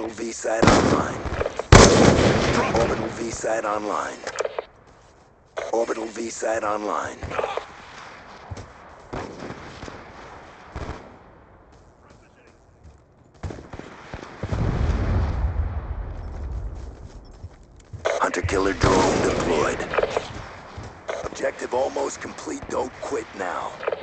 Orbital V-Site online. Orbital V-Site online. Orbital V-Site online. Hunter-killer drone deployed. Objective almost complete. Don't quit now.